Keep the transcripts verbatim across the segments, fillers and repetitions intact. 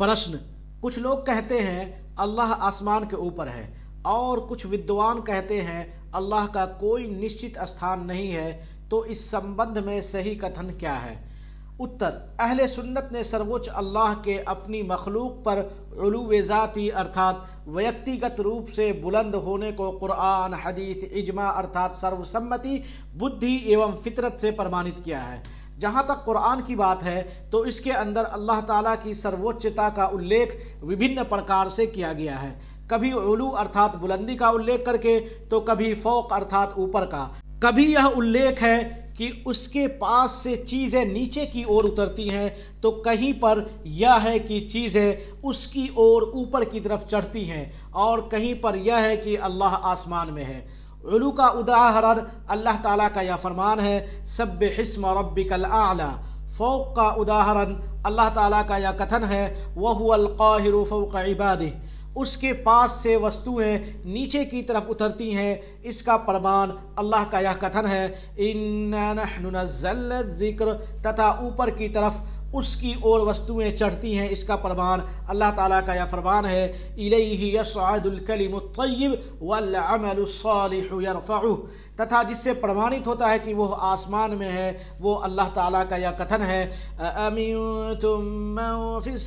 प्रश्न, कुछ लोग कहते हैं अल्लाह आसमान के ऊपर है और कुछ विद्वान कहते हैं अल्लाह का कोई निश्चित स्थान नहीं है, तो इस संबंध में सही कथन क्या है? उत्तर, अहले सुन्नत ने सर्वोच्च अल्लाह के अपनी मखलूक पर उलूवे ज़ाती अर्थात व्यक्तिगत रूप से बुलंद होने को कुरान, हदीस, इजमा अर्थात सर्वसम्मति, बुद्धि एवं फितरत से प्रमाणित किया है। जहाँ तक कुरान की बात है तो इसके अंदर अल्लाह ताला की सर्वोच्चता का उल्लेख विभिन्न प्रकार से किया गया है, कभी उलू अर्थात बुलंदी का उल्लेख करके, तो कभी फौक अर्थात ऊपर का। कभी यह उल्लेख है कि उसके पास से चीज़ें नीचे की ओर उतरती हैं, तो कहीं पर यह है कि चीज़ें उसकी ओर ऊपर की तरफ चढ़ती हैं, और कहीं पर यह है कि अल्लाह आसमान में है। उलू का उदाहरण अल्लाह ताला का यह फरमान है, सब्बिहिस्म रब्बिकल आला। फौक का उदाहरण अल्लाह ताला का यह कथन है, वहुवल काहिरु फौक इबादिह। उसके पास से वस्तुएं नीचे की तरफ उतरती हैं, इसका प्रमाण अल्लाह का यह कथन है, इन्ना नहनु नज़्ज़लना ज़िक्र। तथा ऊपर की तरफ उसकी ओर वस्तुएं चढ़ती हैं, इसका प्रमाण अल्लाह ताला का यह फरमान है, इलैहि यस्अदुल कलिमुत तय्यिब वल अमलुस सालिहु यरफउह। तथा जिससे प्रमाणित होता है कि वो आसमान में है, वो अल्लाह ताला का यह कथन है, अमिनतुम मन फिस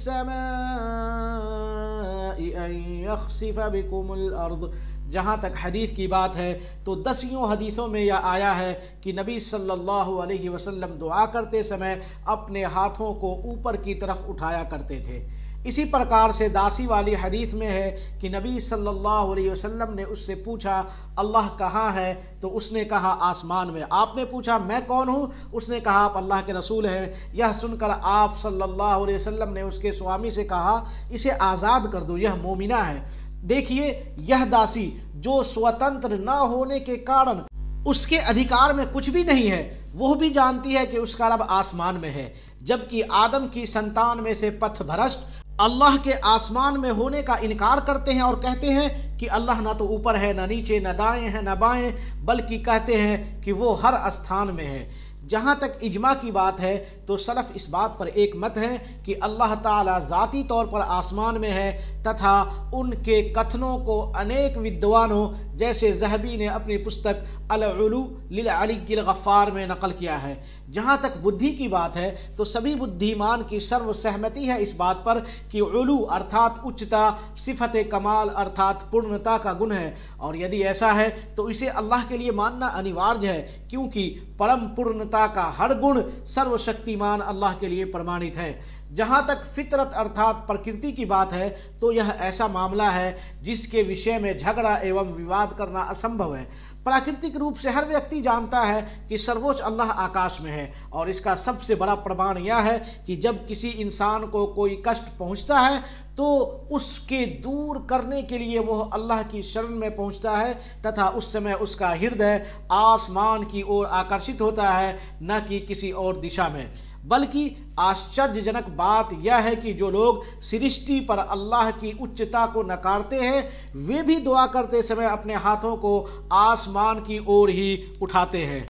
समाइ अन यख्सिफ बिकुमुल अर्द। जहाँ तक हदीस की बात है तो दसियों हदीसों में यह आया है कि नबी सल्लल्लाहु अलैहि वसल्लम दुआ करते समय अपने हाथों को ऊपर की तरफ उठाया करते थे। इसी प्रकार से दासी वाली हदीस में है कि नबी सल्लल्लाहु अलैहि वसल्लम ने उससे पूछा, अल्लाह कहाँ है? तो उसने कहा, आसमान में। आपने पूछा, मैं कौन हूँ? उसने कहा, आप अल्लाह के रसूल हैं। यह सुनकर आप सल्लल्लाहु अलैहि वसल्लम ने उसके स्वामी से कहा, इसे आज़ाद कर दो, यह मोमिना है। देखिए, यह दासी जो स्वतंत्र न होने के कारण उसके अधिकार में कुछ भी नहीं है, वो भी जानती है कि उसका रब आसमान में है, जबकि आदम की संतान में से पथभ्रष्ट अल्लाह के आसमान में होने का इनकार करते हैं और कहते हैं कि अल्लाह ना तो ऊपर है, ना नीचे, न दाएं है, न बाएं, बल्कि कहते हैं कि वो हर स्थान में है। जहाँ तक इजमा की बात है तो सलफ इस बात पर एक मत है कि अल्लाह ताला ज़ाती तौर पर आसमान में है, तथा उनके कथनों को अनेक विद्वानों जैसे ज़हबी ने अपनी पुस्तक अल-उलू लिल अलिय्यिल गफ़्फ़ार में नकल किया है। जहाँ तक बुद्धि की बात है तो सभी बुद्धिमान की सर्व सहमति है इस बात पर कि उलू अर्थात उच्चता सिफत कमाल अर्थात पूर्णता का गुण है, और यदि ऐसा है तो इसे अल्लाह के लिए मानना अनिवार्य है, क्योंकि परम पूर्णता का हर गुण सर्वशक्तिमान अल्लाह के लिए प्रमाणित है। जहाँ तक फितरत अर्थात प्रकृति की बात है तो यह ऐसा मामला है जिसके विषय में झगड़ा एवं विवाद करना असंभव है। प्राकृतिक रूप से हर व्यक्ति जानता है कि सर्वोच्च अल्लाह आकाश में है, और इसका सबसे बड़ा प्रमाण यह है कि जब किसी इंसान को कोई कष्ट पहुंचता है तो उसके दूर करने के लिए वह अल्लाह की शरण में पहुंचता है, तथा उस समय उसका हृदय आसमान की ओर आकर्षित होता है, न कि किसी और दिशा में। बल्कि आश्चर्यजनक बात यह है कि जो लोग सृष्टि पर अल्लाह की उच्चता को नकारते हैं, वे भी दुआ करते समय अपने हाथों को आसमान की ओर ही उठाते हैं।